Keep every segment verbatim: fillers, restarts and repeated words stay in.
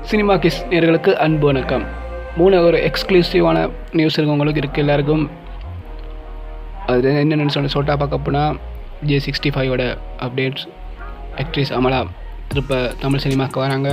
Cinema kiss நேயர்களுக்கு அன்பு வணக்கம். மூணு ஒரு எக்ஸ்க்ளூசிவான நியூஸ் இருக்கவங்களுக்கு இருக்குது எல்லாருக்கும். அது என்னென்னு சொல்லி சொல்லிட்டா பார்க்க போனால் விஜய் சிக்ஸ்டி ஃபைவோட அப்டேட்ஸ். ஆக்ட்ரஸ் அமலா திருப்ப தமிழ் சினிமாவுக்கு வராங்க.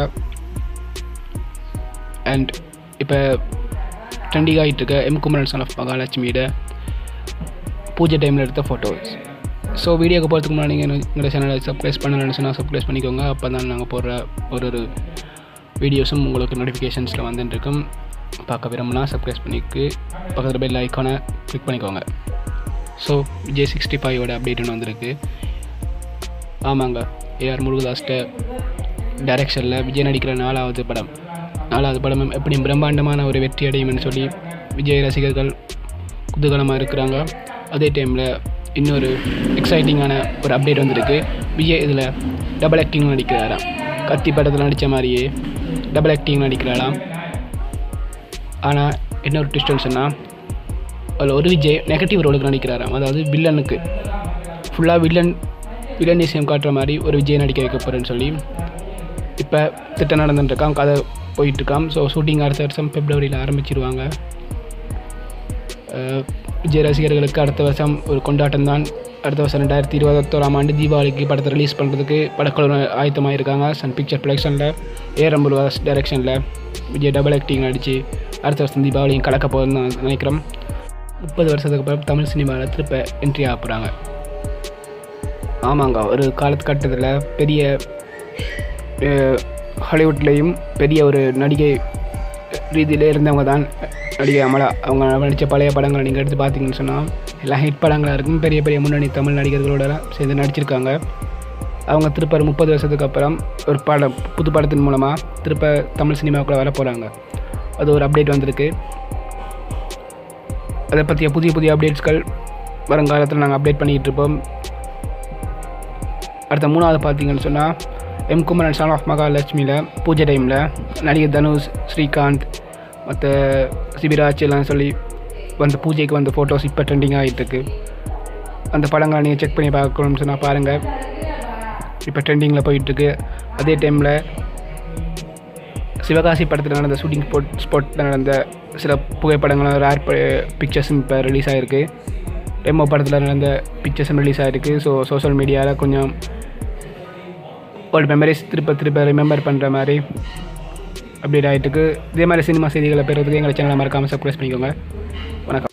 அண்ட் இப்போ ட்ரெண்டிங் ஆகிட்டு இருக்க எம் குமரன் சன் ஆஃப் மகாலட்சுமியோட பூஜை டைமில் எடுத்த ஃபோட்டோஸ். ஸோ வீடியோக்கு போகிறதுக்கு முன்னாடி நீங்கள் எங்களோட சேனலை சப்ஸ்கிரைப் பண்ணணும்னு சொன்னால் சப்ஸ்கிரைப் பண்ணிக்கோங்க. அப்போ தான் நாங்கள் போடுற ஒரு ஒரு வீடியோஸும் உங்களுக்கு நோட்டிஃபிகேஷன்ஸில் வந்துட்டுருக்கும். பார்க்க விரும்பினா சப்ஸ்கிரைப் பண்ணிக்கு பக்கத்தில் பெல் ஐக்கானை கிளிக் பண்ணிக்கோங்க. ஸோ விஜய் சிக்ஸ்டி ஃபைவோட அப்டேட் ஒன்று வந்திருக்கு. ஆமாங்க, ஏஆர் முருகதாஸ்ட டைரக்ஷனில் விஜய் நடிக்கிற நாலாவது படம் நாலாவது படம் எப்படி பிரம்மாண்டமான ஒரு வெற்றி அடையும்னு சொல்லி விஜய் ரசிகர்கள் குதூகலமாக இருக்கிறாங்க. அதே டைமில் இன்னொரு எக்ஸைட்டிங்கான ஒரு அப்டேட் வந்திருக்கு. விஜய் இதில் டபுள் ஆக்டிங் நடிக்கிறாராம். கத்தி படத்தில் நடித்த மாதிரியே டபுள் ஆக்டிங் நடிக்கிறாராம். ஆனால் இன்னொரு ட்விஸ்ட்னு சொன்னால் அதில் ஒரு விஜய் நெகட்டிவ் ரோலுக்கு நடிக்கிறாராம். அதாவது வில்லனுக்கு ஃபுல்லாக வில்லன் வில்லனிசம் காட்டுற மாதிரி ஒரு விஜய் நடிக்க வைக்க போகிறேன்னு சொல்லி இப்போ திட்டம் நடந்துட்டுருக்கான், கதை போயிட்டுருக்கான். ஸோ ஷூட்டிங் அடுத்த வருஷம் பிப்ரவரியில் ஆரம்பிச்சிருவாங்க. விஜய் ரசிகர்களுக்கு அடுத்த வருஷம் ஒரு கொண்டாட்டம் தான். அடுத்த வருஷம் ரெண்டாயிரத்தி இருபத்தோராம் ஆண்டு தீபாவளிக்கு படத்தை ரிலீஸ் பண்ணுறதுக்கு படக்குழு ஆயத்தமாக இருக்காங்க. சன் பிக்சர் ப்ரொடக்ஷனில் ஏஆர் முருகதாஸ் டைரக்ஷனில் விஜய் டபுள் ஆக்டிங் நடித்து அடுத்த வருஷம் தீபாவளியும் கலக்க போகுதுன்னு நான் நினைக்கிறோம். முப்பது வருஷத்துக்கு அப்புறம் தமிழ் சினிமாவில் திருப்ப என்ட்ரி ஆக போகிறாங்க. ஆமாங்க, ஒரு காலகட்டத்தில் பெரிய ஹாலிவுட்லேயும் பெரிய ஒரு நடிகை ரீதியில் இருந்தவங்க தான் நடிகை அமலா. அவங்க நடித்த பழைய படங்களை நீங்கள் எடுத்து பார்த்தீங்கன்னு சொன்னால் எல்லாம் ஹிட் படங்களாக இருக்கும். பெரிய பெரிய முன்னணி தமிழ் நடிகர்களோடலாம் சேர்ந்து நடிச்சிருக்காங்க. அவங்க திருப்ப ஒரு முப்பது வருஷத்துக்கு அப்புறம் ஒரு படம் புது படத்தின் மூலமாக திருப்ப தமிழ் சினிமாவுக்குள்ளே வர போகிறாங்க. அது ஒரு அப்டேட் வந்திருக்கு. அதை பற்றிய புதிய புதிய அப்டேட்ஸ்கள் வருங்காலத்தில் நாங்கள் அப்டேட் பண்ணிக்கிட்டு இருப்போம். அடுத்த மூணாவது பார்த்தீங்கன்னு சொன்னால் எம் குமரன் சன் ஆஃப் மகாலட்சுமியில் பூஜை டைமில் நடிகர் தனுஷ், ஸ்ரீகாந்த், மற்ற சிபிராஜ் எல்லாம் சொல்லி வந்த பூஜைக்கு வந்த ஃபோட்டோஸ் இப்போ ட்ரெண்டிங் ஆகிட்டுருக்கு. அந்த படங்களை நீங்கள் செக் பண்ணி பார்க்கணும்னு சொன்னால் பாருங்கள், இப்போ ட்ரெண்டிங்கில் போயிட்டுருக்கு. அதே டைமில் சிவகாசி படத்தில் நடந்த ஷூட்டிங் ஸ்பாட் ஸ்பாட்டில் நடந்த சில புகைப்படங்களும் ரேர் பிக்சர்ஸும் இப்போ ரிலீஸ் ஆகிருக்கு. ரெமோ படத்தில் நடந்த பிக்சர்ஸும் ரிலீஸ் ஆகிருக்கு. ஸோ சோஷியல் மீடியாவில் கொஞ்சம் ஓல்டு மெமரிஸ் திருப்ப திருப்ப ரிமெம்பர் பண்ணுற மாதிரி அப்டேட் ஆகிட்டுருக்கு. இதே மாதிரி சினிமா செய்திகளை பெறுறதுக்கு எங்கள் சேனலை மறக்காமல் சப்ஸ்கிரைப் பண்ணிக்கோங்க. வணக்கம்.